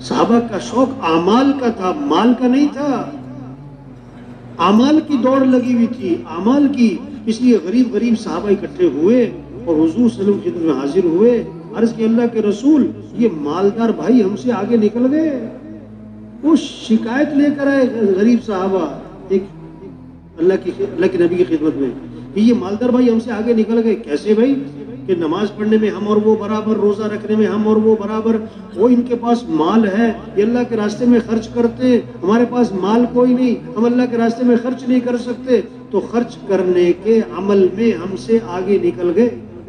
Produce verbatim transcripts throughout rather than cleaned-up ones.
صحابہ کا شوق اعمال کا تھا، مال کا نہیں تھا. اعمال کی دوڑ لگی ہوئی تھی، اعمال کی. اس لیے غریب غریب صحابہ اکٹھے ہوئے اور حضور صلی اللہ علیہ وسلم کی خدمت میں حاضر ہوئے. عرض کہ اللہ کے رسول، یہ مالدار بھائی ہم سے آگے نکل گئے. وہ شکایت لے کر آئے غریب صحابہ ایک اللہ کی اللہ کے نبی کی خدمت میں کہ یہ مالدار بھائی ہم سے آگے نکل گئے. کیسے بھائی؟ کہ نماز پڑھنے میں ہم اور وہ برابر، روزہ رکھنے میں ہم اور وہ برابر. وہ ان کے پاس مال ہے، یہ اللہ کے راستے میں خرچ کرتے ہیں، ہمارے پاس مال کوئی نہیں، ہم اللہ کے راستے میں خرچ نہیں کر سکتے. تو خرچ کرنے کے عمل میں ہم سے آگے نکل گئے.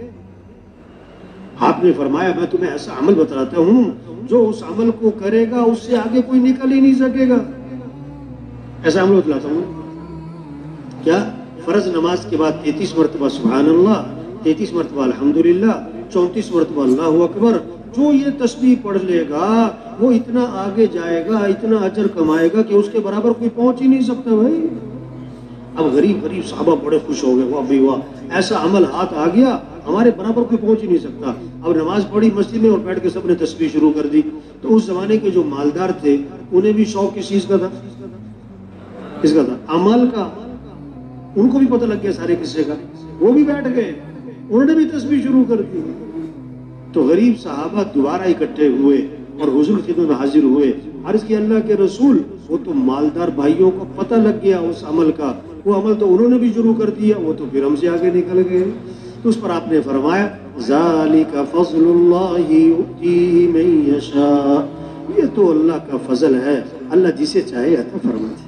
آپ نے فرمایا میں تمہیں ایسا عمل بتلاتا ہوں جو اس عمل کو کرے گا اس سے آگے کوئی نکل ہی نہیں سکے گا. ایسا عمل بتلاتا ہوں. کیا؟ فرض نماز کے بعد تینتیس مرتبہ سبحان اللہ، تینتیس مرتبہ الحمدللہ، چونتیس مرتبہ اللہ اکبر. جو یہ تسبیح پڑھ لے گا وہ اتنا آگے جائے گا، اتنا اجر کمائے گا کہ اس کے برابر کوئی پہنچ ہی نہیں سکتا بھائی. اب غریب غریب صحابہ بڑے خوش ہو گئے، واہ بھائی واہ، ایسا عمل ہاتھ آ گیا، ہمارے برابر کوئی پہنچ ہی نہیں سکتا. اب نماز پڑھی مسجد میں اور بیٹھ کے سب نے تسبیح شروع کر دی. تو اس زمانے کے جو مالدار تھے انہیں بھی شوق کس چیز کا تھا؟ کس کا تھا؟ عمل کا. ان کو بھی پتہ لگ گیا سارے قصے کا، وہ بھی بیٹھ گئے، انہوں نے بھی تسبیح شروع کر دی. تو غریب صحابہ دوبارہ اکٹھے ہوئے اور حضور کی خدمت میں حاضر ہوئے. عرض کی اللہ کے رسول، وہ تو مالدار بھائیوں کو پتہ لگ گیا اس عمل کا، وہ عمل تو انہوں نے بھی شروع کر دیا، وہ تو پھر ہم سے آگے نکل گئے. تو اس پر آپ نے فرمایا ذالک فضل اللہ یؤتیہ من یشاء، یہ تو اللہ کا فضل ہے، اللہ جسے چاہے عطا فرماتا ہے.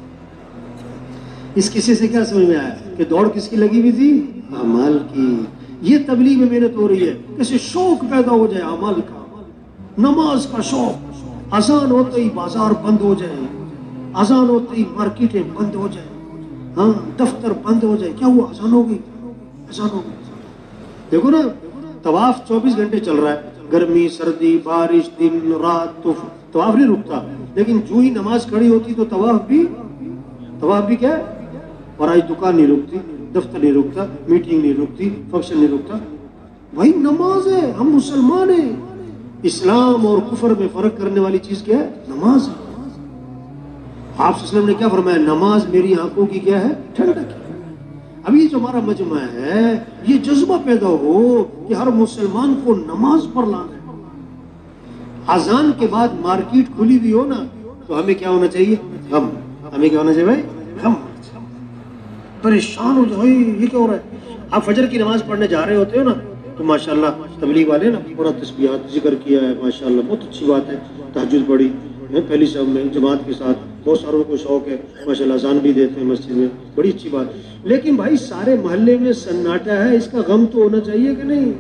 اس قصے سے کیا سمجھ میں آیا کہ دوڑ کس کی لگی ہوئی تھی؟ اعمال کی. یہ تبلیغ میں محنت ہو رہی ہے کیسے شوق پیدا ہو جائے اعمال کا، نماز کا شوق. اذان ہوتے ہی بازار بند ہو جائے، اذان ہوتے ہی مارکیٹیں بند ہو جائے، ہاں دفتر بند ہو جائے. کیا ہوا؟ اذان ہو گئی، اذان ہو گئی. دیکھو نا، طواف چوبیس گھنٹے چل رہا ہے، گرمی سردی بارش دن رات، تو طواف نہیں رکتا. لیکن جو ہی نماز کھڑی ہوتی تو طواف بھی طواف بھی کیا ہے؟ اور آج دکان نہیں رکتی، دفتر نہیں رکتا، میٹنگ نہیں رکتی، فنکشن نہیں رکتا. بھائی نماز ہے، ہم مسلمان ہیں. اسلام اور کفر میں فرق کرنے والی چیز کیا ہے؟ نماز ہے. آپ صلی اللہ علیہ وسلم نے کیا فرمایا؟ نماز میری آنکھوں کی کیا ہے؟ ٹھنڈک ہے. اب یہ جو ہمارا مجمع ہے یہ جذبہ پیدا ہو کہ ہر مسلمان کو نماز پر لانا ہے. اذان کے بعد مارکیٹ کھلی ہوئی ہو نا تو ہمیں کیا ہونا چاہیے؟ ہم ہمیں کیا ہونا چاہیے بھائی؟ ہم پریشان ہو جائے یہ کیا ہو رہا ہے. آپ فجر کی نماز پڑھنے جا رہے ہوتے ہو نا تو ماشاءاللہ تبلیغ والے نا پورا تسبیحات ذکر کیا ہے، ماشاءاللہ بہت اچھی بات ہے. تہجد پڑھی پہلی شب میں جماعت کے ساتھ، بہت ساروں کو شوق ہے ماشاءاللہ، اذان بھی دیتے ہیں مسجد میں، بڑی اچھی بات. لیکن بھائی سارے محلے میں سناٹا ہے، اس کا غم تو ہونا چاہیے کہ نہیں؟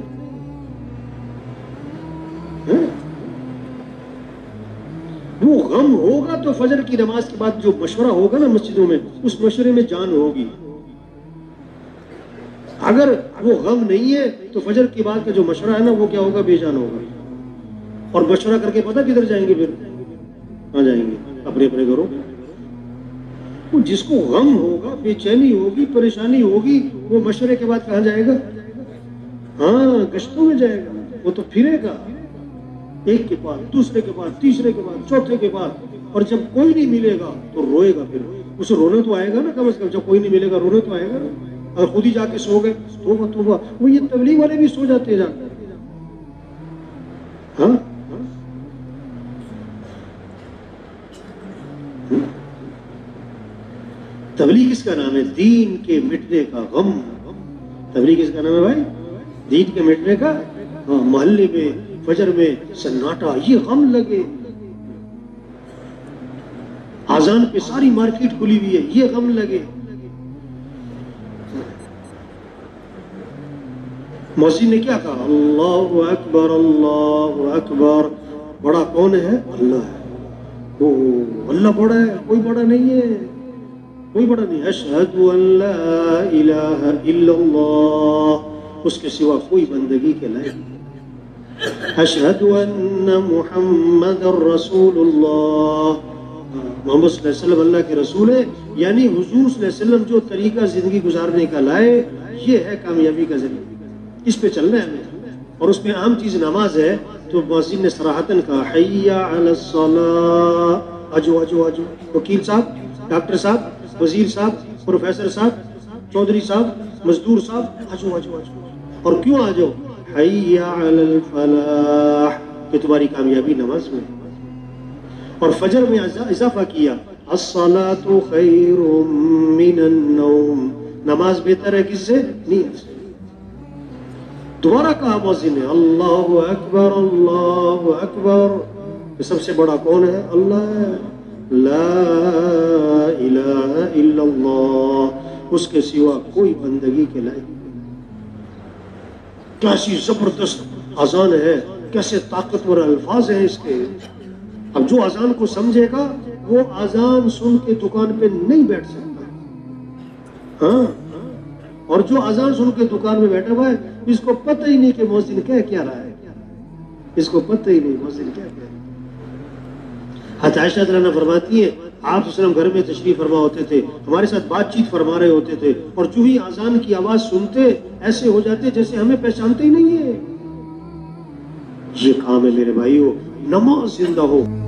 وہ غم ہوگا تو فجر کی نماز کے بعد جو مشورہ ہوگا نا مسجدوں میں، اس مشورے میں جان ہوگی. اگر وہ غم نہیں ہے تو فجر کے بعد کا جو مشورہ ہے نا وہ کیا ہوگا؟ بے جان ہوگا. اور مشورہ کر کے پتہ کدھر جائیں گے؟ پھر کہاں جائیں گے؟ اپنے اپنے گھروں. وہ جس کو غم ہوگا، بے چینی ہوگی، پریشانی ہوگی، وہ مشورے کے بعد کہاں جائے گا؟ ہاں گشتوں میں جائے گا. وہ تو پھرے گا ایک کے بعد دوسرے کے بعد تیسرے کے بعد چوتھے کے بعد، اور جب کوئی نہیں ملے گا تو روئے گا. پھر اسے رونا تو آئے گا نا، کم از کم جب کوئی نہیں ملے گا رونا تو آئے گا نا. اگر خود ہی جا کے سو گئے توبہ توبہ. وہ یہ تبلیغ والے بھی سو جاتے ہیں جا کر. ہاں تبلیغ کس کا نام ہے؟ دین کے مٹنے کا غم. تبلیغ کس کا نام ہے بھائی؟ دین کے مٹنے کا. ہاں محلے میں فجر میں سناٹا، یہ غم لگے. اذان پہ ساری مارکیٹ کھلی ہوئی ہے، یہ غم لگے. مؤذن نے کیا کہا؟ اللہ اکبر اللہ اکبر. بڑا کون ہے؟ اللہ ہے. او اللہ بڑا ہے، کوئی بڑا نہیں ہے، کوئی بڑا نہیں. اشہد ان لا الہ الا اللہ، اس کے سوا کوئی بندگی کے لائق نہیں. اشہد ان محمد رسول اللہ، محمد صلی اللہ علیہ وسلم اللہ کے رسول ہے. یعنی حضور صلی اللہ علیہ وسلم جو طریقہ زندگی گزارنے کا لائے یہ ہے کامیابی کا ذریعہ، اس پہ چلنا ہے ہمیں. اور اس میں اہم چیز نماز ہے. تو مؤذن نے صراحتاً کہا حی علی الصلاۃ، آجو آجو آجو، وکیل صاحب، ڈاکٹر صاحب، وزیر صاحب، پروفیسر صاحب، چودھری صاحب، مزدور صاحب، آجو آجو آجو۔ اور کیوں آجو؟ حی علی الفلاح، کہ تمہاری کامیابی نماز میں۔ اور فجر میں اضافہ کیا الصلاۃ خیر من النوم، نماز بہتر ہے کس سے؟ نیند سے۔ دوبارہ کہا مؤذن نے اللہ اکبر اللہ اکبر، کہ سب سے بڑا کون ہے؟ اللہ ہے، لا الہ الا اللہ، اس کے سوا کوئی بندگی کے لائق نہیں۔ کیسی زبردست اذان ہے، کیسے طاقتور الفاظ ہیں اس کے۔ اب جو اذان کو سمجھے گا وہ اذان سن کے دکان پہ نہیں بیٹھ سکتا، ہاں، اور جو اذان سن کے دکان میں بیٹھا ہوا ہے اس کو پتہ ہی نہیں کہ مؤذن کہہ کیا رہا ہے، اس کو پتہ ہی نہیں مؤذن کیا کہہ رہا ہے۔ حضرت عائشہ رضی اللہ عنہا فرماتی ہے آپ صلی اللہ علیہ وسلم گھر میں تشریف فرما ہوتے تھے، ہمارے ساتھ بات چیت فرما رہے ہوتے تھے، اور جو ہی اذان کی آواز سنتے ایسے ہو جاتے جیسے ہمیں پہچانتے ہی نہیں ہے۔ یہ کام ہے میرے بھائیو، نماز زندہ ہو۔